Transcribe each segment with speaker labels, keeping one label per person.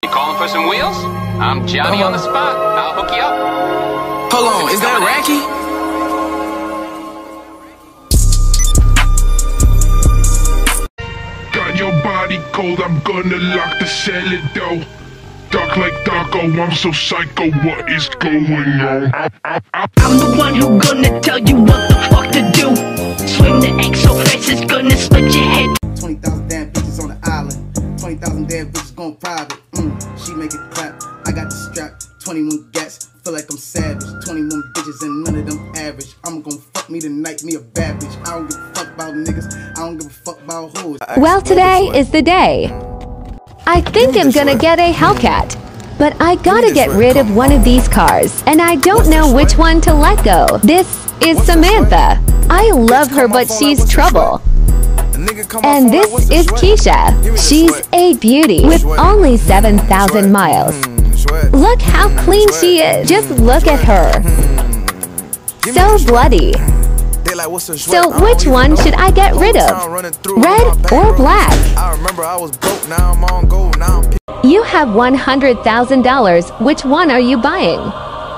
Speaker 1: You calling for some wheels? I'm Johnny on the spot. I'll hook you up.
Speaker 2: Hold on, is that Racky?
Speaker 3: Got your body cold, I'm gonna lock the cellar door. Dark like Darko, I'm so psycho, what is going on?
Speaker 4: I'm the one who gonna tell you what the fuck to do. Swing the X so fast it's gonna split your head.
Speaker 5: 20,000 damn bitches on the island. 20,000 damn bitches going private. She make it clap. I got the strap. 21 gats. Feel like I'm savage. 21 bitches and none of them average. I'm gonna fuck me tonight, me a bad bitch. I don't give a fuck about niggas. I don't give a fuck about hoes.
Speaker 6: Well, today is the day. I think I'm gonna get a Hellcat. But I gotta get rid of one of these cars, and I don't know which one to let go. This is Samantha. I love her, but she's trouble. And this is Keisha. She's a beauty with only 7,000 miles. Look how clean she is. Just look at her. So bloody. So which one should I get rid of? Red or black? You have $100,000. Which one are you buying?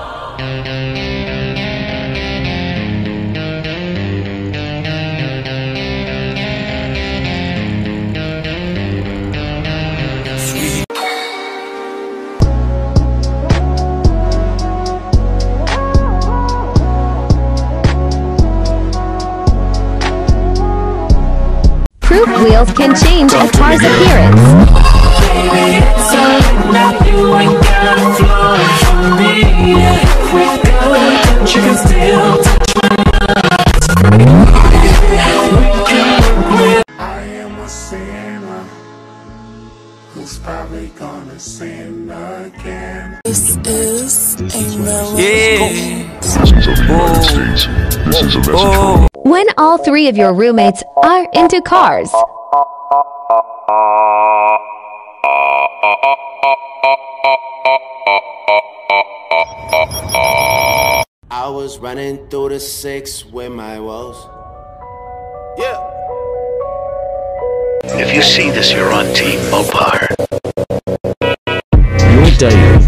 Speaker 6: Proof wheels can change a car's appearance.
Speaker 7: I am a sinner who's probably gonna sin again. This is a melody.
Speaker 6: When all three of your roommates are into cars.
Speaker 8: I was running through the 6 with my woes. Yeah.
Speaker 9: If you see this, you're on Team Mopar.
Speaker 10: Your daily.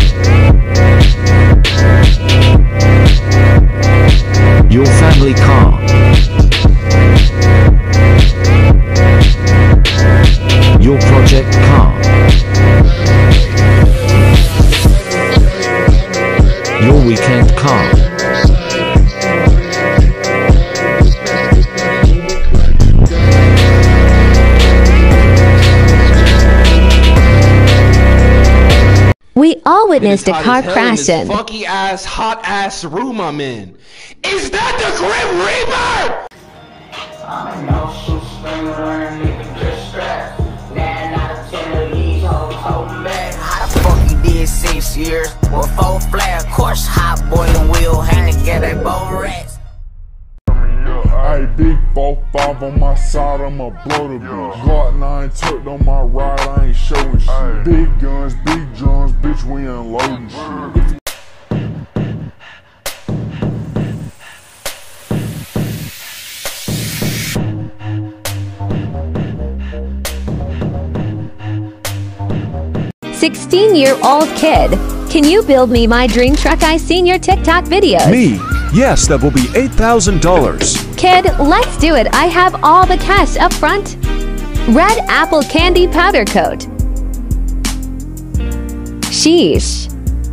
Speaker 10: Your family car. Your project car. Your weekend car.
Speaker 6: We all witnessed a car crash in.
Speaker 11: Funky ass, hot ass room I'm in. Is that the Grim Reaper?
Speaker 4: I know some springer and nigga just strapped. 9 out of 10 of these hoes hold back.
Speaker 2: How the fuck you did 6 years with 4 flat? Of course, hot boy and Will hang together, both rats.
Speaker 3: Hey, big 4-5 on my side, I'ma blow the bitch. Glock 9 tucked on my ride, I ain't showing shit. Big guns, big drums, bitch, we unloading shit.
Speaker 6: "16-year-old kid, can you build me my dream truck? I seen your TikTok videos."
Speaker 12: Me? Yes, that will be $8,000.
Speaker 6: Kid, let's do it. I have all the cash up front. Red apple candy powder coat. Sheesh.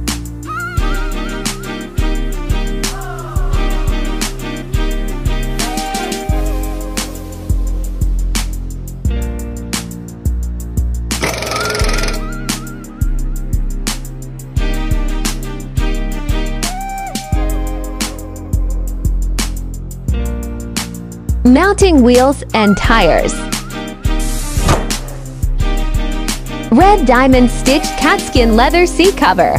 Speaker 6: Mounting wheels and tires. Red diamond stitched catskin leather seat cover.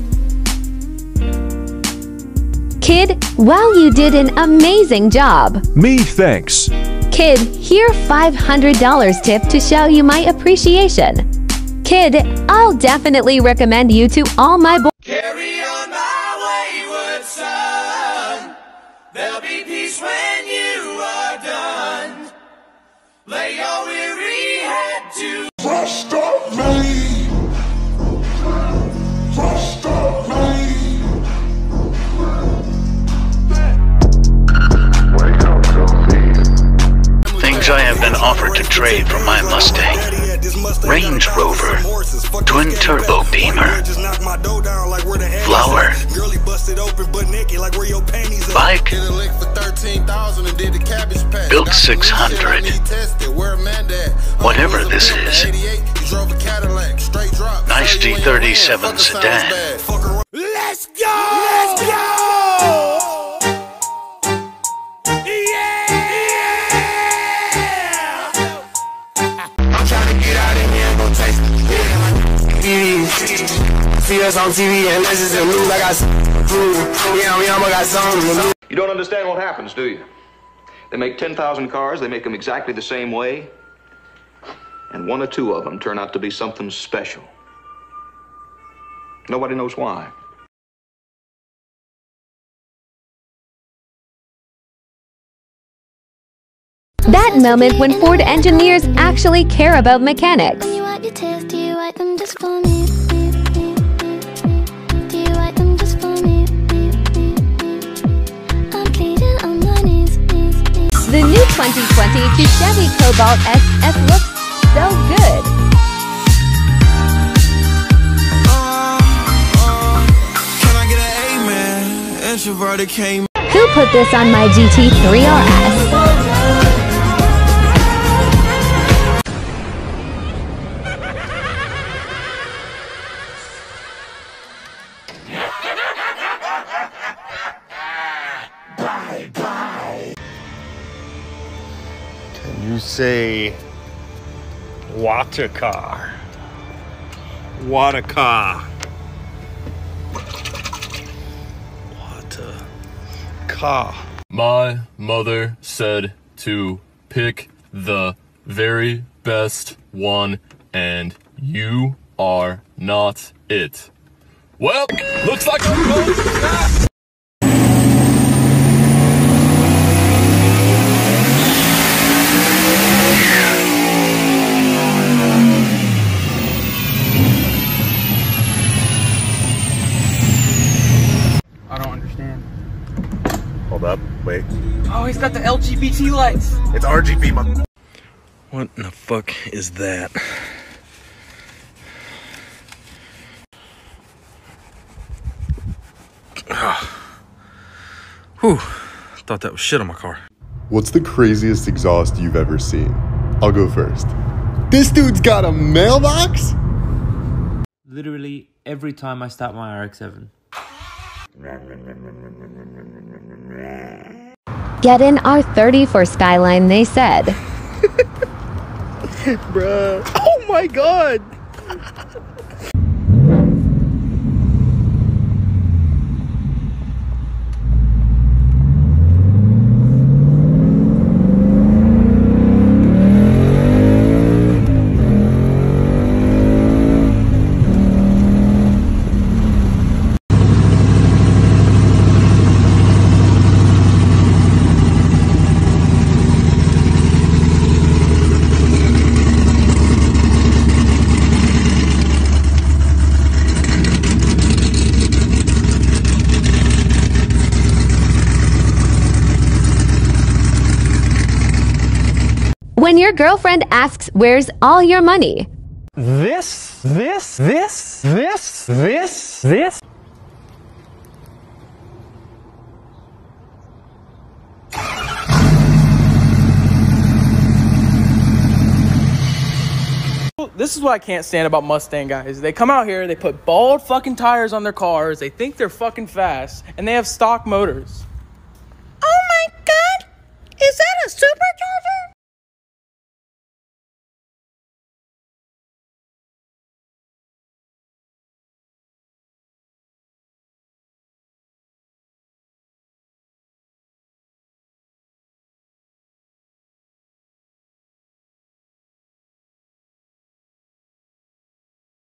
Speaker 6: Kid, wow, you did an amazing job.
Speaker 12: Me, thanks.
Speaker 6: Kid, here $500 tip to show you my appreciation. Kid, I'll definitely recommend you to all my boys.
Speaker 7: Carry on my wayward son. There'll be peace when you are done. Lay your weary head to trust of me.
Speaker 9: stray from my Mustang. Range Rover, twin turbo Beamer, Flower, bike, built 600, whatever this is. Nice G37 sedan.
Speaker 7: Let's go! Let's go!
Speaker 13: See us on TV and let's just move like I got some.
Speaker 14: You don't understand what happens, do you? They make 10,000 cars, they make them exactly the same way, and one or two of them turn out to be something special. Nobody knows why.
Speaker 6: That moment when Ford engineers actually care about mechanics.
Speaker 15: When you wipe your tears, do you wipe them just for me? Do you wipe them just for me? I'm bleeding on my knees.
Speaker 6: The new 2022 Chevy Cobalt SS looks so good.
Speaker 7: Can I get an amen? Introverted came.
Speaker 6: Who put this on my GT3 RS?
Speaker 16: Can you say water car? Water car. Water car.
Speaker 17: My mother said to pick the very best one, and you are not it. Well, looks like I'm going to that.
Speaker 18: I don't understand.
Speaker 16: Hold up, wait.
Speaker 18: Oh, he's got the LGBT lights.
Speaker 16: It's RGB, man. What in the fuck is that? Whew, thought that was shit on my car.
Speaker 19: What's the craziest exhaust you've ever seen? I'll go first. This dude's got a mailbox?
Speaker 20: Literally every time I start my RX-7.
Speaker 6: Get in R30 for Skyline, they said.
Speaker 16: Bruh. Oh my god!
Speaker 6: When your girlfriend asks, where's all your money?
Speaker 21: This.
Speaker 18: This is what I can't stand about Mustang guys. They come out here, they put bald fucking tires on their cars, they think they're fucking fast, and they have stock motors.